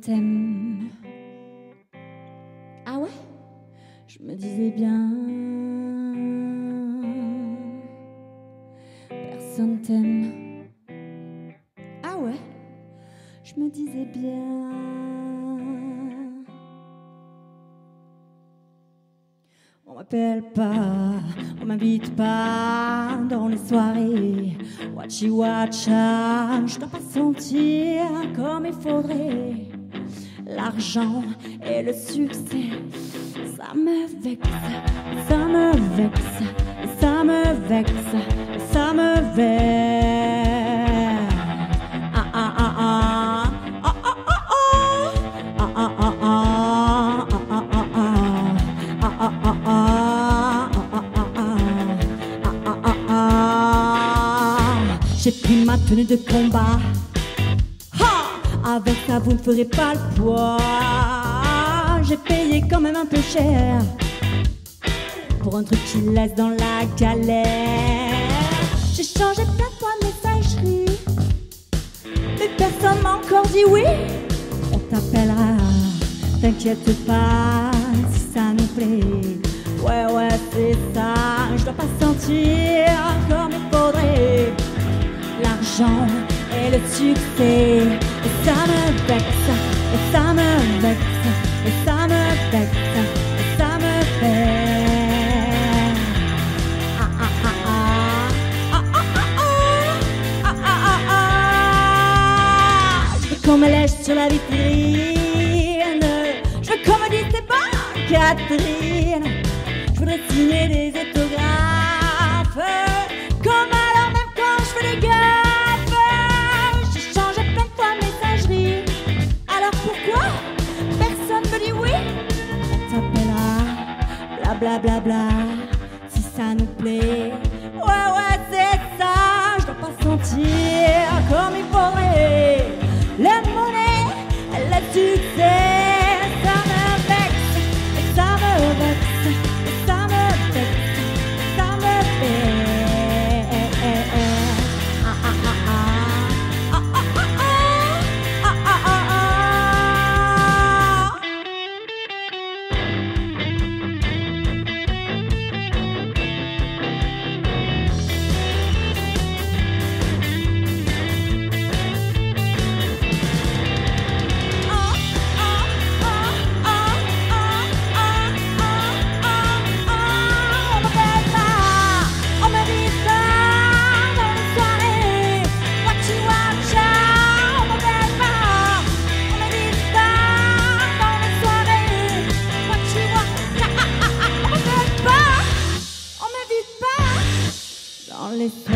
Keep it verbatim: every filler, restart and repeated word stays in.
t'aime. Ah ouais? Je me disais bien, personne t'aime. Ah ouais? Je me disais bien. On m'appelle pas, on m'invite pas dans les soirées. Watchy watcha, je dois pas sentir comme il faudrait. L'argent et le succès, ça me vexe, ça me vexe, ça me vexe, ça me vexe. Ah ah ah ah, ah ah ah ah, ah ah ah ah, ah ah ah ah. J'ai pris ma tenue de combat. Avec ça vous ne ferez pas le poids. J'ai payé quand même un peu cher pour un truc qui laisse dans la galère. J'ai changé plein de fois de messagerie, mais personne m'a encore dit oui. On t'appellera, t'inquiète pas, si ça nous plaît. Ouais ouais c'est ça, je dois pas sentir comme il faudrait. L'argent et le succès, et ça me vexe, et ça me vexe, et ça me vexe, et ça me vexe. Ah ah ah ah, ah ah ah ah, ah ah ah ah. Je veux qu'on me laisse sur la vitrine, je veux qu'on me dise c'est bon Catherine. Je voudrais signer des autographes, comme alors même quand je fais des gaffes. Bla bla bla, si ça nous plaît. Ouais ouais c'est ça, je dois pas sentir comme il faudrait. La monnaie, le succès, ça me vexe, ça me vexe, ça me vexe, ça me vexe. Ah ah ah ah, ah ah ah ah, ah ah ah ah. Les